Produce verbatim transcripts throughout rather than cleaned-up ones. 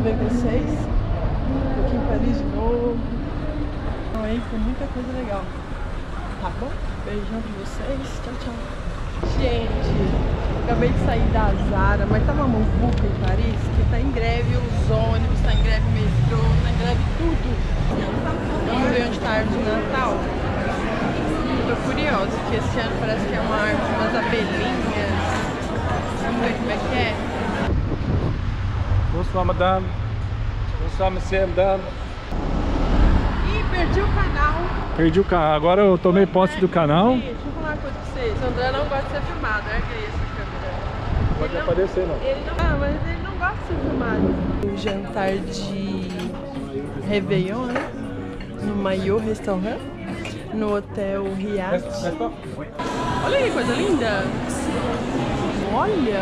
ver vocês. Tô aqui em Paris de novo. Então aí foi muita coisa legal. Tá bom? Beijão pra vocês. Tchau, tchau. Gente, acabei de sair da Zara, mas tá uma muvuca em Paris, que tá em greve os ônibus, tá em greve o metrô, tá em greve tudo. Vamos ver onde tá a árvore de Natal. Tô curiosa, que esse ano parece que é uma árvore, umas abelhinhas. Vamos ver como é que é. Bonsoir, madame. Bonsoir, monsieur, madame. Ih, perdi o canal. Perdi o canal. Agora eu tomei posse do canal. Ih, deixa eu falar uma coisa pra vocês. O André não gosta de ser filmado. Ergue aí essa câmera. Não pode Ele aparecer, não. Ele não. Ah, mas ele não gosta de ser filmado. Um jantar de Réveillon, né? No Maillot Restaurant. No Hotel Riad. Olha aí, coisa linda. Olha.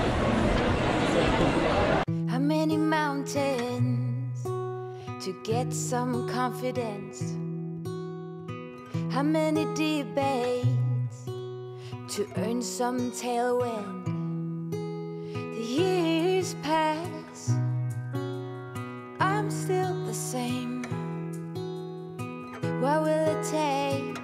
How many mountains to get some confidence? How many debates to earn some tailwind? The years pass, I'm still the same. What will it take?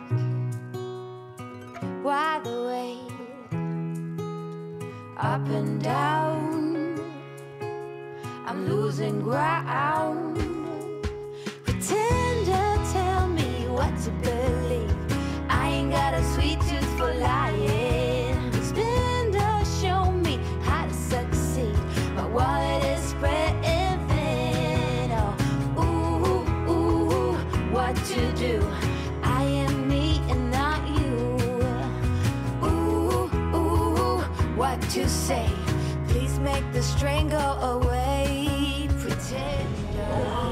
Why the wait? Up and down, I'm losing ground. Pretender, tell me what to believe. I ain't got a sweet tooth for lying. Spender, show me how to succeed. My wallet is spreading thin. Oh, ooh, ooh, what to do? I am me and not you. Ooh, ooh, what to say? Please make the strain go away. Pretender.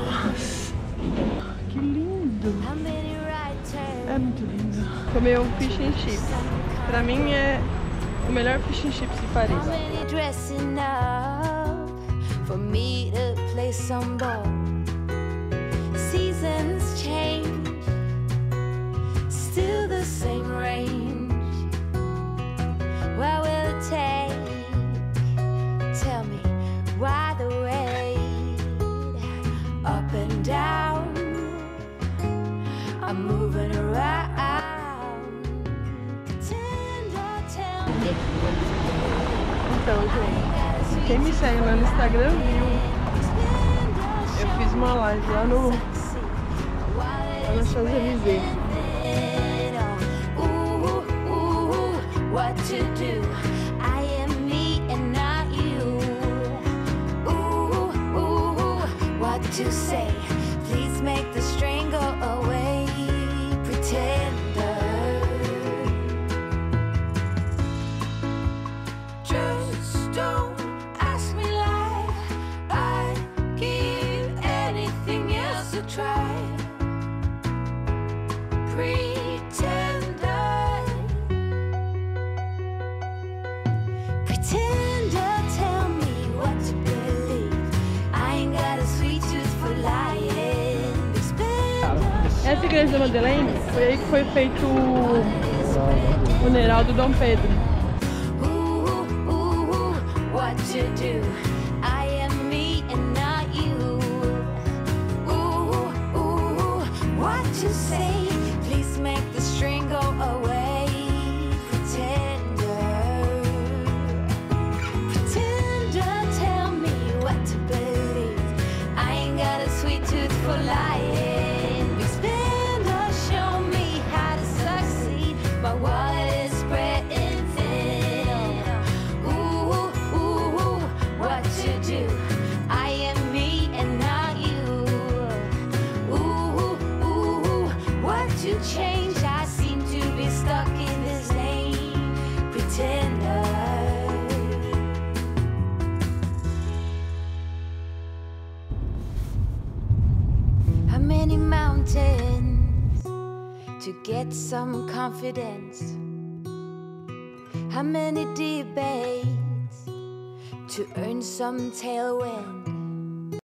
Que lindo. How many right turns? É muito lindo. Comer um fish and chips. Pra mim é o melhor fish and chips de Paris. How many dressing up for me to play some ball? Seasons change, still the same range. What will it take? Tell me why the wait? Up and down, I'm moving around. Pretender, tell me. Então, gente, quem me segue lá no Instagram viu. Eu fiz uma live lá no lá na Champs-Élysées. What to do? I am me and not you. Ooh, ooh, what to say? Please make the strain go away. Pretender. Just don't ask me like I'd give anything else a try. Pretender. Pretender, tell me what to believe. I ain't got a sweet tooth for lying. Spender, Essa igreja da Madeleine foi aí que foi feito o funeral do Dom Pedro. ooh, ooh, what to do? I am me and not you. Ooh, ooh, what to say? Please make the string go away. Pretender. Pretender, tell me what to believe. I ain't got a sweet tooth for lying. Spender, show me how to succeed. My wallet is spreading thin. Ooh, ooh, what to do? I am me and not you. Ooh, ooh, what to change? I seem to be stuck in this lane. Pretender. How many mountains to get some confidence? How many debates to earn some tailwind?